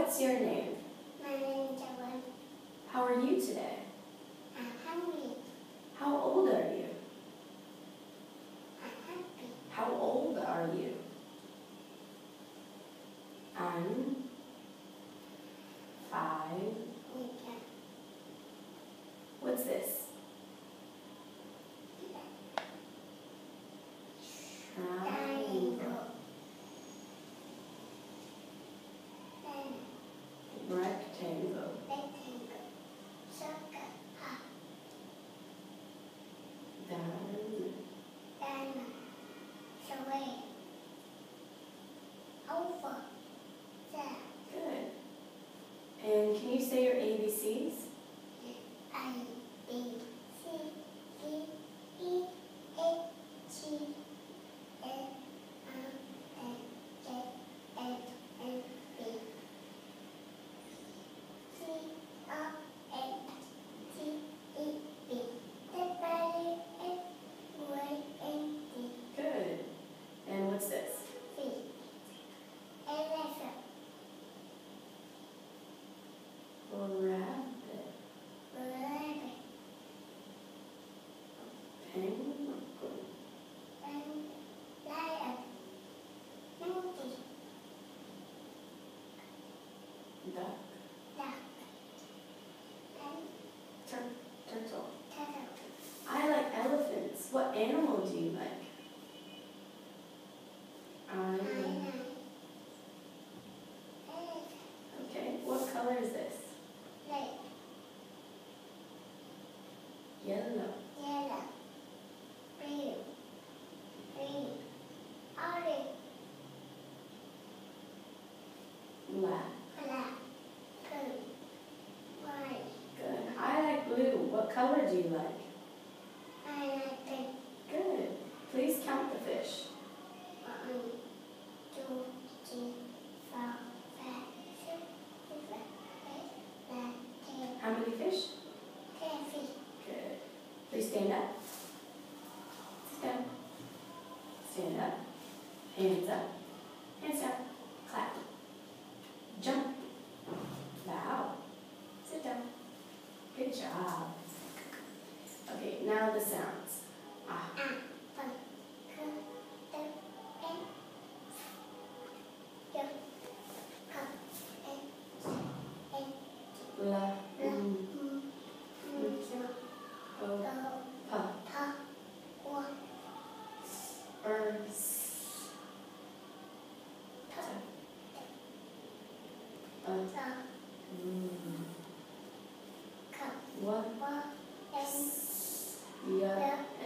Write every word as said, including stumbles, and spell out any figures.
What's your name? My name is Châu. How are you today? I'm hungry. How old are you? I'm happy. How old are you? I'm five. Okay. What's this? Triangle. Rectangle. Rectangle. Circle. Heart. Diamond. Diamond. Square. Oval. There. Good. And can you say your A B Cs? A, B, C, D, E, F, G, H, I, J, K, L, M, N, P, R, S, T, U, V, W, X, Y, and Z. Good. And what's this? V. Elephant. Rabbit. Rabbit. Penguin. And lion. Monkey. Duck. Duck. And Tur- turtle. turtle. I like elephants. What animal do you like? I. Lion. Okay. What color is this? Red. Yellow. Yellow. Blue. Green. Orange. Black. Black. Blue. White. Good. I like blue. What color do you like? I like pink. Good. Please count the fish. One, two, three, four, five, six, seven, eight, nine, ten. How many fish? Ten feet. Good. Please stand up. Sit down. Stand up. Hands up. Hands down. Clap. Jump. Bow. Sit down. Good job. Okay, now the sounds. Ah. Ah, one, two, three, and yo, come, and, and, La. la, Mm. mm, mm, so, O. go, Pa. pa, wa, Er. S. ta, Uh. sa, Mm. come, Wa. wa, and, Ya. la,